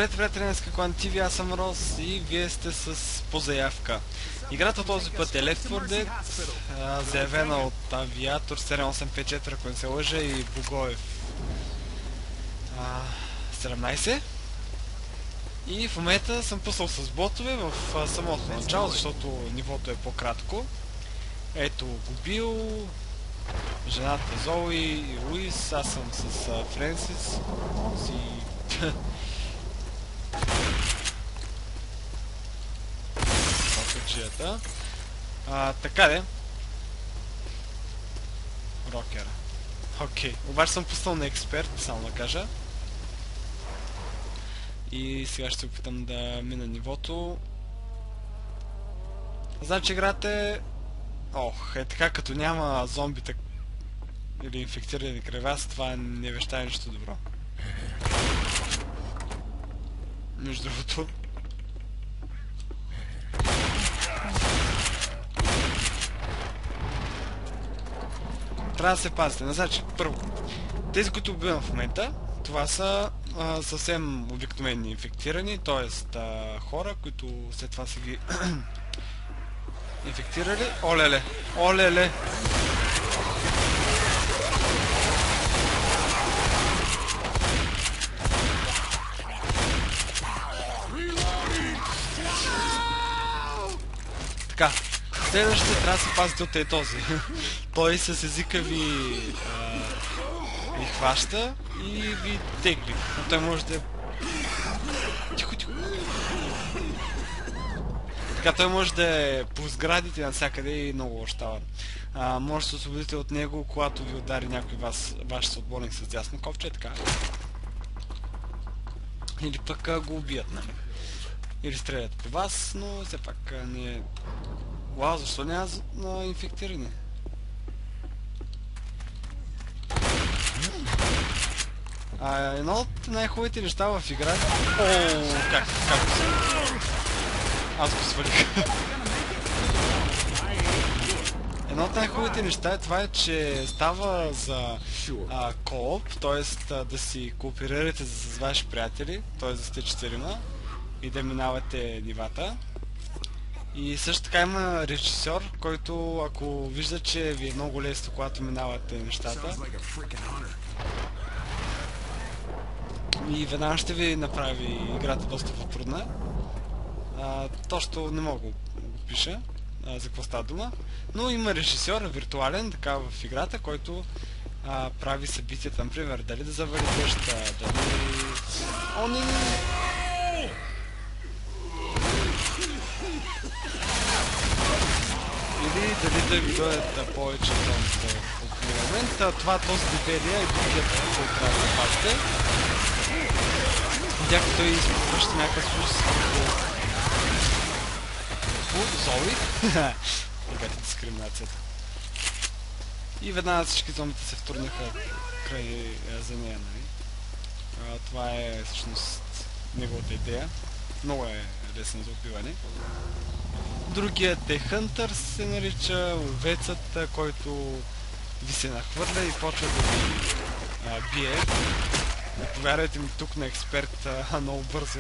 Здравейте, приятели на Скакон ТВ, аз съм Рос и вие сте с по заявка. Играта този път е Left 4 Dead, заявена от Авиатор 7854, ако не се лъжа, и Богоев 17. И в момента съм пуснал с ботове в самото начало, защото нивото е по-кратко. Ето го бил, жената Зои и Луис, аз съм с Френсис и... така де. Рокера. Окей. Обаче съм пуснал на експерт, само да кажа. И сега ще се опитам да мина нивото. Значи играта е... Ох, е така, като няма зомбита или инфектирани край вас, това не вещае нищо добро. Между другото. Трябва да се пазите. Значи, първо, тези, които убивам в момента, това са съвсем обикновени инфектирани, т.е. хора, които след това са ги инфектирали. Олеле! Олеле! Така, следващите трябва да се пазите от този. Той с езика ви хваща и ви тегли. Но той може да... Тихо, тихо. Така, той може да е по сградите навсякъде и много лош става. Може да се освободите от него, когато ви удари някой ваш съотборник с дясно ковче, така. Или пък го убият, нали? Или стрелят по вас, но все пак не е... Вау, защо няма инфектирани? Едно от най-хубавите неща в играта... Ооо, как се... Аз го свалих. Едно от най-хубавите неща е това, че става за кооп, т.е. да си кооперирате с ваши приятели, т.е. да сте четирима и да минавате нивата. И също така има режисьор, който ако вижда, че ви е много лесно, когато минавате нещата, и веднага ще ви направи играта доста по-трудна. Точно не мога да пиша за какво става дума, но има режисьор виртуален така в играта, който прави събитията, например, дали да завали дъжд, дали... О, не! Или дали да ви дойдат повече зомбите в момент. Това този Либерия и другият, който трябва да пазите. Видях, той изпраща някакъв слуз Зои. Играта дискриминацията. И веднага всички зомбите се втурнаха край за нея, нали? Това е всъщност неговата идея. Много е лесно за убиване. Другият е Хънтър, се нарича, ловецът, който ви се нахвърля и почва да ви бие. Повярвайте ми, тук на експерт много бързо.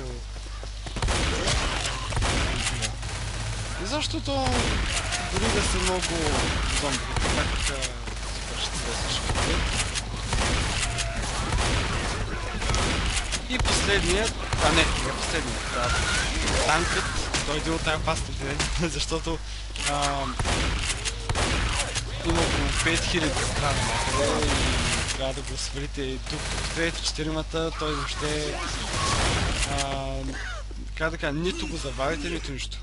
И защото дори да са много зомби, пак супер ще се свърши. И последният, не последният, танкът, той е един от най-опасните, защото има около 5000 страна някъде и трябва да го свалите и тук трети четиримата, той въобще как да кажа, нито го забавите, нито нищо.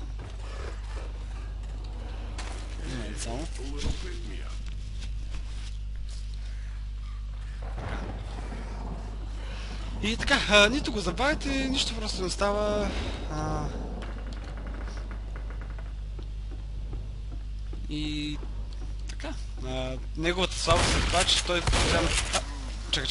Само. И така, нито го забавите, нищо просто не става. И така, неговата слабост е това, че той постоянно... Чакай,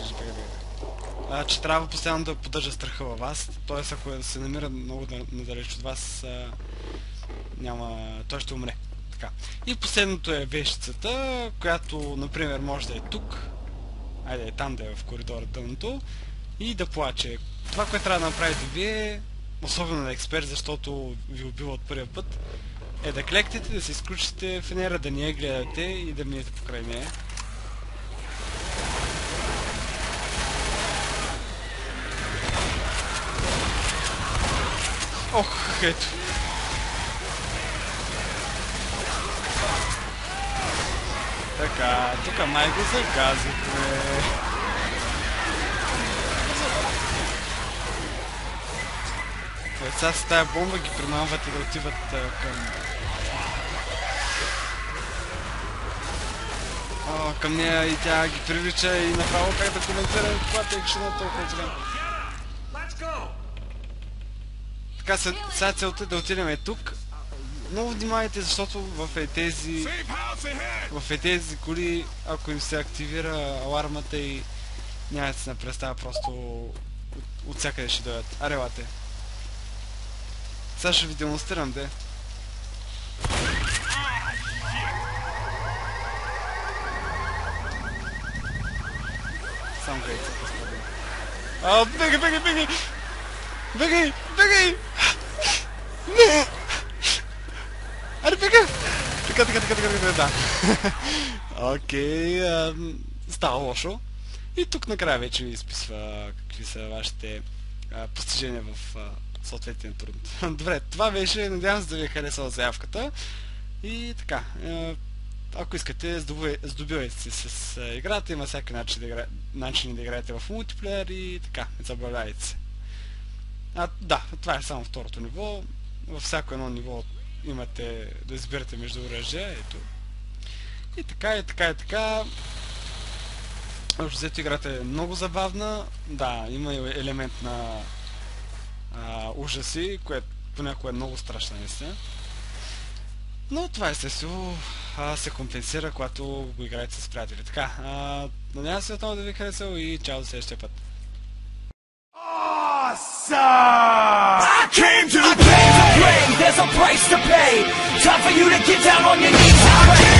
че трябва постоянно да поддържа страха във вас, т.е. ако се намира много надалеч от вас, той ще умре. Така. И последното е вещицата, която, например, може да е тук, айде там да е в коридора дъното, и да плаче. Това, което трябва да направите вие, особено на експерт, защото ви убива от първия път, е да клекнете, да се изключите Фенера, да не я гледате и да минете покрай нея. Ох, ето. Така, тук май го загазихме. Сега с тая бомба ги примамват и да отиват към нея и тя ги привлича и направо как да коментира когато екшена толкова голям. Така, сега целта е да отидем тук. Много внимавайте, защото в тези коли, ако им се активира алармата и няма да се напредстава, просто от всякъде ще дойдат. Арелате. Сега ще ви демонстрирам, де. Сам гледайте, господин. Бегай, бегай, бегай! Бегай, бегай! Не! Аре, бега! Така, да. Окей, става лошо. И тук накрая вече ви изписва какви са вашите постижения в съответния турн. Добре, това беше, надявам се да ви е харесала заявката. И така, ако искате, здобивайте се с играта, има всяки начини да играете в мултиплеер и така, забавляйте се. Да, това е само второто ниво. Във всяко едно ниво имате да изберете между оръжия, ето. И така. Общо взето играта е много забавна. Да, има елемент на ужаси, което понякога е много страшна наистина. Но това естествено се компенсира, когато го играете с приятели. Така, надявам се отново да ви е харесал и чао до следващия път. I came to play, there's a price to pay. Time for you to get down on your knees.